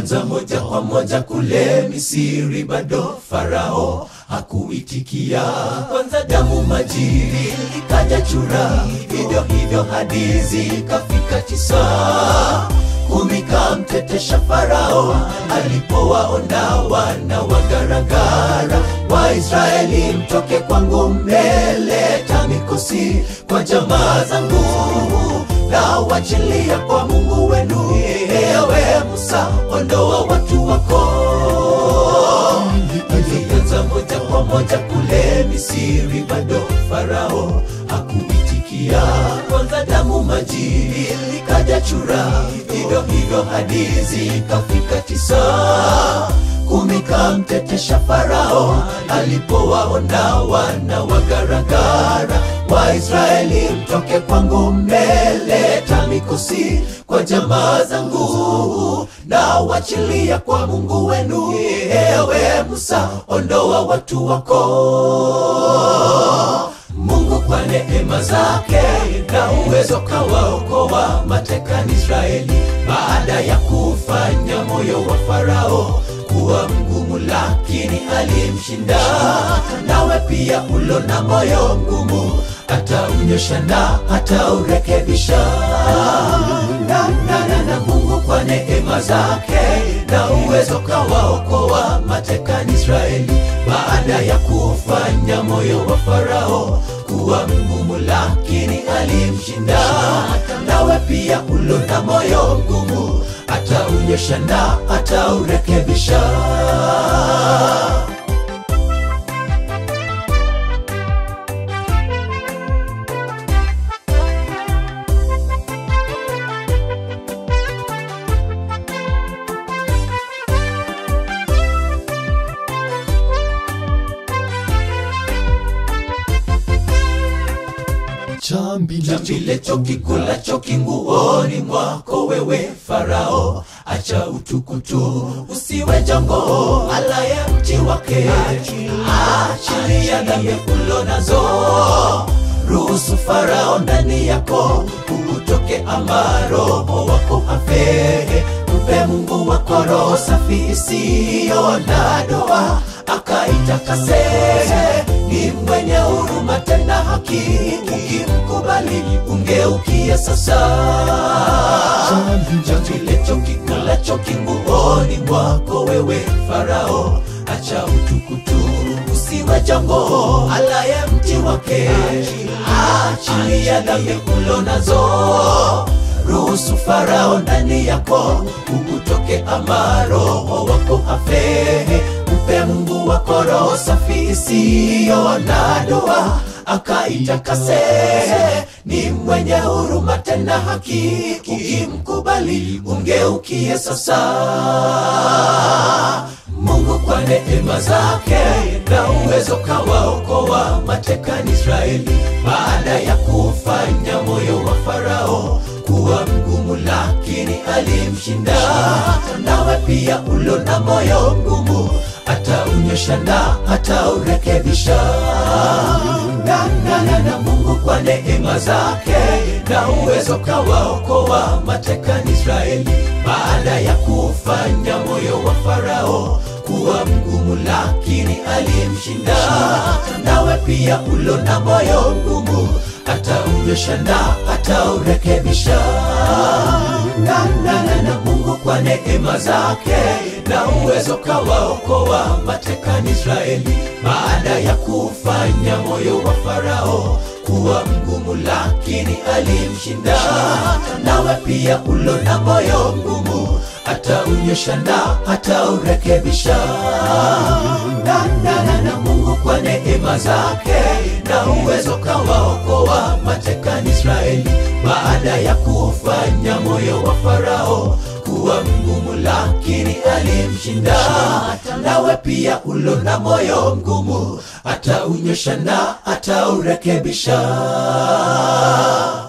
ilianza moja kwa moja kule Misri, bado Farao hakuitikia. Kwanza damu majiri ikaja chura, hivyo hivyo hadi zikafika 9. 10 kamtetesha Farao alipowaona wana wagaragara. Waisraeli mtoke kwangu, mmeleta mikosi kwa jamaa zangu, na wachilia kwa Mungu wenu. Ewe Musa, ondoa watu wako. Ilianza moja kwa moja kule Misri, bado Farao hakuitikia. Kwanza damu majiri ikaja chura, hivyo hivyo hadi zikafika 9. 10 kamtetesha Farao alipowaona wana wagaragara. Waisraeli mtoke kwangu, mmeleta mikosi kwa jamaa zangu, na wachilia kwa Mungu wenu. Ewe Musa, ondoa watu wako. Mungu kwa neema zake na uwezo kawaokoa mateka Israeli, baada ya kufanya moyo wa Farao kuwa mgumu, lakini alimshinda. Nawe pia ulo na moyo mgumu, ataunyosha na ataurekebisha. Na Mungu kwa neema zake na uwezo kawaokoa mateka Israeli, baada ya kufanya moyo wa Farao kuwa mgumu, lakini alimshinda. Nawe pia ulo na moyo mgumu, ataunyosha na ataurekebisha. Chambi lecho kikulacho kinguoni mwako, wewe Farao, acha utukutu, usiwe jongo alaye mti wake. Achilia dhambi ulo nazo, ruhusu Farao ndani yako utoke, ama roho wako afe. Mpe Mungu wako roho safi isiyo na doa, akaitakase. Ni mwenye huruma tena haki, ukimkubali ungeukie sasa. Chambi lecho kikulacho kinguoni mwako, wewe Farao, acha utukutu, usiwe jongo alaye mti wake. Achilia dhambi ulo nazo, ruhusu Farao ndani yako utoke, ama roho wako afe. Mpe Mungu wako roho safi isiyo na doa, akaitakase. Ni mwenye huruma tena haki, ukimkubali ungeukie sasa. Mungu kwa neema zake na uwezo kawaokoa mateka Israeli, baada ya kufanya moyo wa Farao kuwa mgumu, lakini alimshinda. Nawe pia ulo na moyo mgumu, ataunyosha na ataurekebisha. Na Mungu kwa neema zake na uwezo kawaokoa mateka Israeli, baada ya kufanya moyo wa Farao kuwa mgumu, lakini alimshinda. Nawe pia ulo na moyo mgumu, ataunyosha na ataurekebisha. Na Mungu kwa neema zake na uwezo kawaokoa mateka Israeli, baada ya kufanya moyo wa Farao kuwa mgumu, lakini alimshinda. Nawe pia ulo na moyo mgumu, ataunyosha na ataurekebisha. Na Mungu kwa neema zake na uwezo kawaokoa mateka Israeli, baada ya kufanya moyo wa Farao kuwa mgumu, lakini alimshinda. Nawe pia ulo na moyo mgumu, ataunyosha na ataurekebisha.